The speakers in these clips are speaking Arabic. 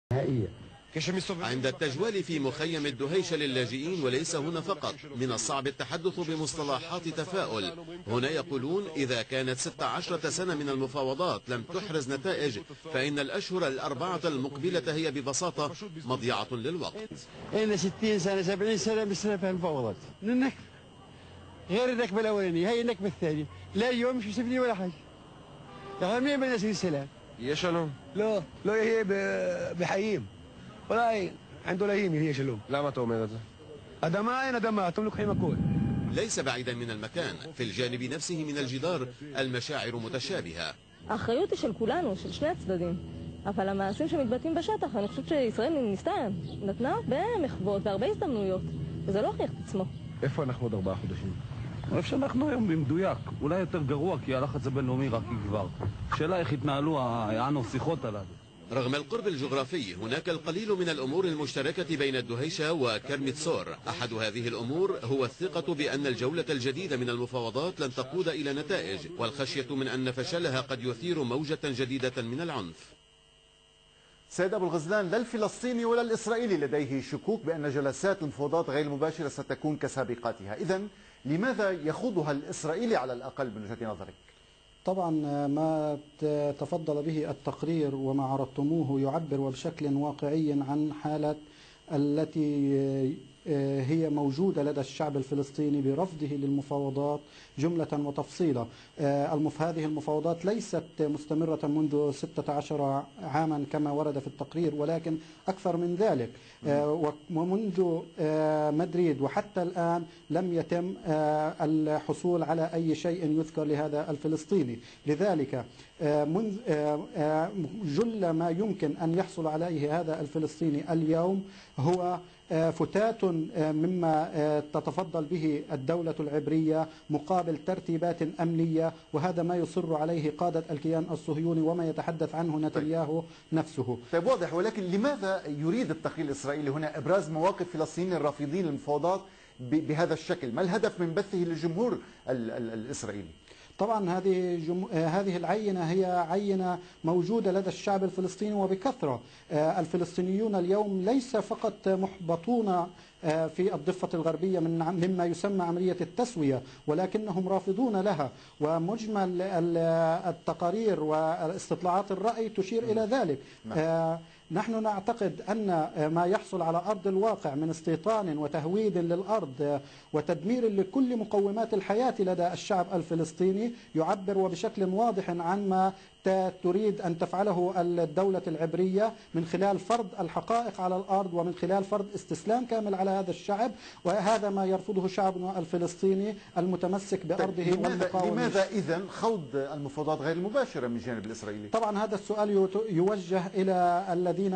عند التجوال في مخيم الدهيشة للاجئين، وليس هنا فقط، من الصعب التحدث بمصطلحات تفاؤل. هنا يقولون إذا كانت 16 سنة من المفاوضات لم تحرز نتائج، فإن الأشهر الأربعة المقبلة هي ببساطة مضيعة للوقت. إن 60 سنة 70 سنة بسنة في المفاوضات، غير النكبة الأولانية، هي النكبة الثانية، لا اليوم مش مسبني ولا حاجة. يعني منين بدنا نسوي السلام؟ يا شلون؟ لا هي بحييم، ولا عنده لهيم هي شلون؟ لا ما تومي أدماء أدماء تملك حمى. ليس بعيدا من المكان، في الجانب نفسه من الجدار المشاعر מתشابهة. האחריות היא של כולנו, של שני הצדדים. אבל המעשים שמתבטאים בשטח, אני חושבת שישראל ניסתה, נתנה הרבה מחוות והרבה הזדמנויות, וזה לא הוכיח את עצמו. איפה אנחנו עוד 4 חודשים? אני חושב שאנחנו היום במדויק, אולי יותר גרוע כי הלחץ הבינלאומי רק יגבר. השאלה איך יתנהלו השיחות הללו. رغم القرب الجغرافي هناك القليل من الأمور المشتركة بين الدهيشة وكرميتسور. أحد هذه الأمور هو الثقة بأن الجولة الجديدة من المفاوضات لن تقود إلى نتائج، والخشية من أن فشلها قد يثير موجة جديدة من العنف. سيد أبو الغزلان، لا الفلسطيني ولا الإسرائيلي لديه شكوك بأن جلسات المفاوضات غير المباشرة ستكون كسابقاتها، إذن لماذا يخوضها الإسرائيلي على الأقل من وجهة نظرك؟ طبعا ما تفضل به التقرير وما عرضتموه يعبر وبشكل واقعي عن حالة التي هي موجودة لدى الشعب الفلسطيني برفضه للمفاوضات جملة وتفصيلا. هذه المفاوضات ليست مستمرة منذ 16 عاما كما ورد في التقرير، ولكن أكثر من ذلك، ومنذ مدريد وحتى الآن لم يتم الحصول على أي شيء يذكر لهذا الفلسطيني. لذلك جل ما يمكن أن يحصل عليه هذا الفلسطيني اليوم هو فتات مما تتفضل به الدولة العبرية مقابل ترتيبات أمنية، وهذا ما يصر عليه قادة الكيان الصهيوني وما يتحدث عنه نتنياهو نفسه. طيب واضح، ولكن لماذا يريد التقرير الإسرائيلي هنا إبراز مواقف فلسطينيين الرافضين للمفاوضات بهذا الشكل؟ ما الهدف من بثه للجمهور الإسرائيلي؟ طبعا هذه العينة هي عينة موجودة لدى الشعب الفلسطيني وبكثرة. الفلسطينيون اليوم ليس فقط محبطون في الضفة الغربية مما يسمى عملية التسوية، ولكنهم رافضون لها، ومجمل التقارير واستطلاعات الرأي تشير إلى ذلك. نحن نعتقد أن ما يحصل على أرض الواقع من استيطان وتهويد للأرض وتدمير لكل مقومات الحياة لدى الشعب الفلسطيني يعبر وبشكل واضح عن ما تريد أن تفعله الدولة العبرية من خلال فرض الحقائق على الأرض ومن خلال فرض استسلام كامل على هذا الشعب، وهذا ما يرفضه شعبنا الفلسطيني المتمسك بأرضه والمقاومة. لماذا إذن خوض المفاوضات غير المباشرة من الجانب الإسرائيلي؟ طبعا هذا السؤال يوجه إلى الذين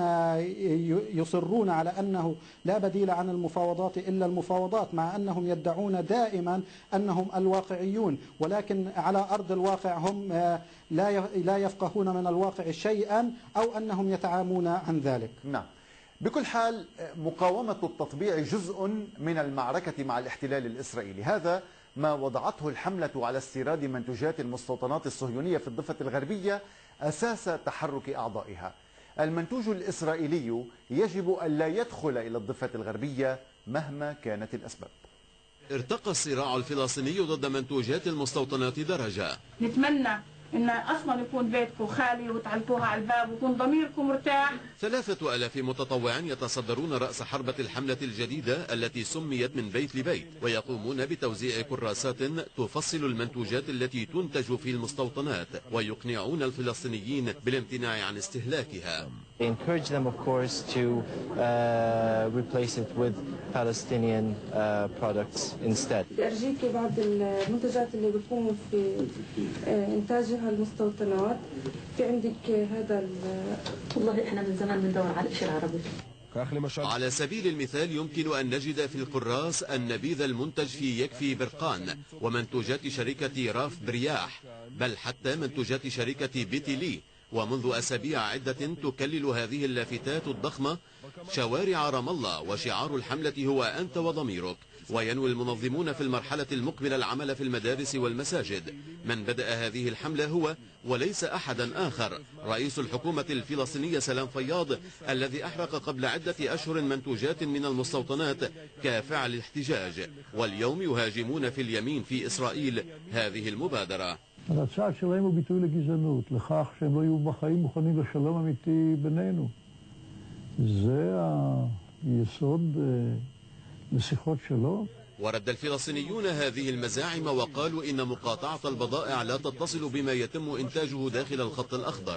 يصرون على أنه لا بديل عن المفاوضات إلا المفاوضات، مع أنهم يدعون دائما أنهم الواقعيون، ولكن على أرض الواقع هم لا يفقهون من الواقع شيئا أو أنهم يتعامون عن ذلك. نعم. بكل حال مقاومة التطبيع جزء من المعركة مع الاحتلال الإسرائيلي، هذا ما وضعته الحملة على استيراد منتوجات المستوطنات الصهيونية في الضفة الغربية أساس تحرك أعضائها. المنتوج الإسرائيلي يجب ألا يدخل إلى الضفة الغربية مهما كانت الأسباب. ارتقى الصراع الفلسطيني ضد منتوجات المستوطنات درجة. نتمنى إن أصلا يكون بيتكم خالي وتعلقوها على الباب ويكون ضميركم مرتاح. 3000 متطوع يتصدرون رأس حربة الحملة الجديدة التي سميت من بيت لبيت، ويقومون بتوزيع كراسات تفصل المنتوجات التي تنتج في المستوطنات، ويقنعون الفلسطينيين بالامتناع عن استهلاكها. They encourage them, of course, to replace it with Palestinian products instead. أرجيك بعض المنتجات اللي بيقوموا في إنتاجها المستوطنات. في عندك هذا والله إحنا من زمان بندور على الشيء العربي. على سبيل المثال يمكن أن نجد في القراص النبيذ المنتج في يكفي برقان، ومنتوجات شركة راف برياح، بل حتى منتوجات شركة بيتيلي. ومنذ أسابيع عدة تكلل هذه اللافتات الضخمة شوارع رام الله، وشعار الحملة هو أنت وضميرك. وينوي المنظمون في المرحلة المقبلة العمل في المدارس والمساجد. من بدأ هذه الحملة هو وليس أحدا آخر رئيس الحكومة الفلسطينية سلام فياض، الذي أحرق قبل عدة أشهر منتوجات من المستوطنات كفعل احتجاج، واليوم يهاجمون في اليمين في إسرائيل هذه المبادرة. הצעד שלהם הוא ביטוי לגזענות, לכך שהם לא יהיו בחיים מוכנים לשלום אמיתי בינינו. זה היסוד לשיחות שלום. ورد الفلسطينيون هذه المزاعم وقالوا إن مقاطعة البضائع لا تتصل بما يتم إنتاجه داخل الخط الأخضر.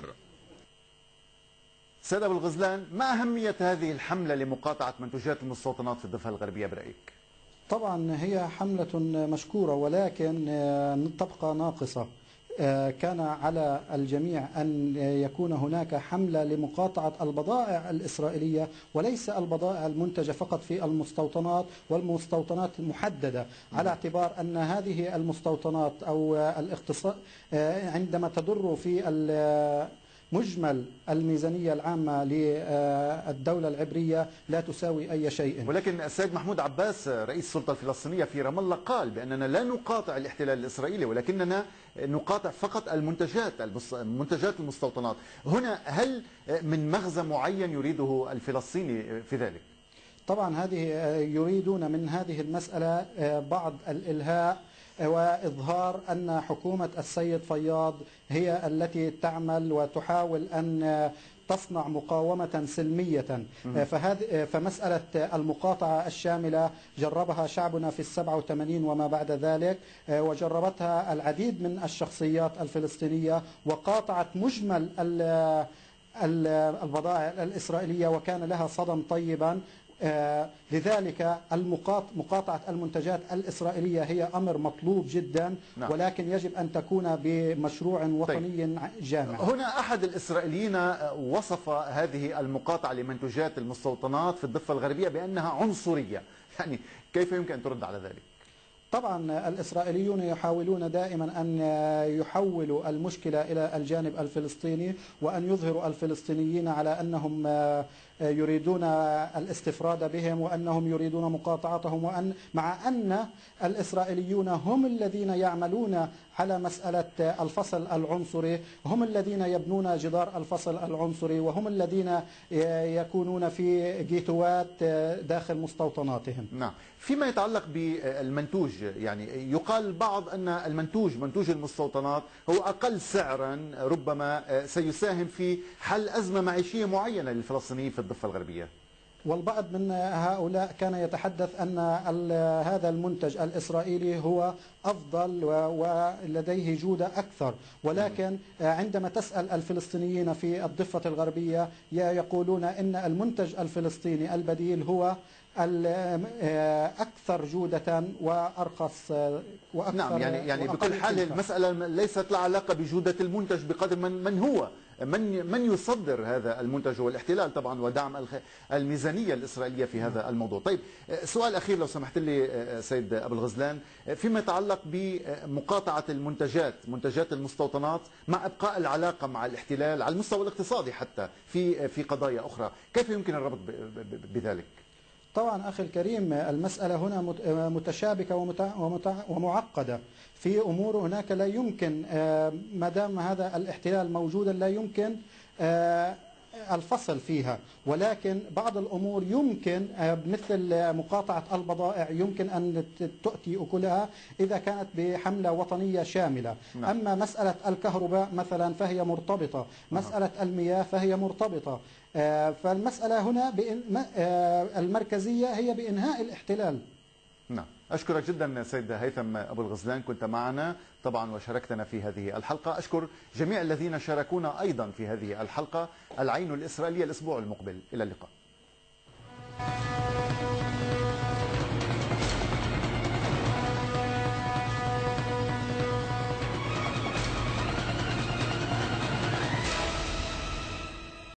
سيد أبو الغزلان، ما أهمية هذه الحملة لمقاطعة منتوجات المستوطنات في الضفة الغربية برأيك؟ طبعا هي حملة مشكورة، ولكن تبقى ناقصة. كان على الجميع أن يكون هناك حملة لمقاطعة البضائع الإسرائيلية، وليس البضائع المنتجة فقط في المستوطنات والمستوطنات محددة، على اعتبار أن هذه المستوطنات أو الاقتصاد عندما تضر في مجمل الميزانية العامة للدولة العبرية لا تساوي أي شيء. ولكن السيد محمود عباس رئيس السلطة الفلسطينية في رام الله قال بأننا لا نقاطع الاحتلال الإسرائيلي، ولكننا نقاطع فقط منتجات المستوطنات. هنا هل من مغزى معين يريده الفلسطيني في ذلك؟ طبعا هذه يريدون من هذه المسألة بعض الإلهاء وإظهار أن حكومة السيد فياض هي التي تعمل وتحاول أن تصنع مقاومة سلمية. فمسألة المقاطعة الشاملة جربها شعبنا في 87 وما بعد ذلك، وجربتها العديد من الشخصيات الفلسطينية وقاطعت مجمل البضائع الإسرائيلية وكان لها صدى طيبا. لذلك مقاطعة المنتجات الإسرائيلية هي أمر مطلوب جدا، ولكن يجب أن تكون بمشروع وطني جامع. هنا أحد الإسرائيليين وصف هذه المقاطعة لمنتجات المستوطنات في الضفة الغربية بأنها عنصرية، يعني كيف يمكن أن ترد على ذلك؟ طبعا الإسرائيليون يحاولون دائما أن يحولوا المشكلة إلى الجانب الفلسطيني، وأن يظهروا الفلسطينيين على أنهم يريدون الاستفراد بهم وأنهم يريدون مقاطعتهم، مع أن الإسرائيليون هم الذين يعملون على مسألة الفصل العنصري، هم الذين يبنون جدار الفصل العنصري، وهم الذين يكونون في جيتوات داخل مستوطناتهم. نعم. فيما يتعلق بالمنتوج، يعني يقال البعض أن منتوج المستوطنات هو أقل سعرا، ربما سيساهم في حل أزمة معيشية معينة للفلسطينيين في الضفة الغربية. والبعض من هؤلاء كان يتحدث أن هذا المنتج الإسرائيلي هو أفضل ولديه جودة أكثر، ولكن عندما تسأل الفلسطينيين في الضفة الغربية يقولون إن المنتج الفلسطيني البديل هو الأكثر جودة وأرخص وأكثر. نعم، يعني بكل حال المسألة ليست لها علاقة بجودة المنتج بقدر من هو من يصدر هذا المنتج، والاحتلال طبعا ودعم الميزانية الإسرائيلية في هذا الموضوع. طيب، سؤال أخير لو سمحت لي سيد أبو الغزلان، فيما يتعلق بمقاطعة منتجات المستوطنات مع إبقاء العلاقة مع الاحتلال على المستوى الاقتصادي حتى في قضايا أخرى، كيف يمكن الربط بذلك؟ طبعا أخي الكريم، المسألة هنا متشابكة ومعقدة. في أمور هناك لا يمكن، ما دام هذا الاحتلال موجودا لا يمكن الفصل فيها، ولكن بعض الأمور يمكن، مثل مقاطعة البضائع يمكن أن تؤتي أكلها إذا كانت بحملة وطنية شاملة. أما مسألة الكهرباء مثلا فهي مرتبطة، مسألة المياه فهي مرتبطة. فالمسألة هنا المركزية هي بإنهاء الاحتلال. نعم، أشكرك جدا سيد هيثم أبو الغزلان، كنت معنا طبعا وشاركتنا في هذه الحلقة. أشكر جميع الذين شاركونا أيضا في هذه الحلقة. العين الإسرائيلية الأسبوع المقبل، إلى اللقاء.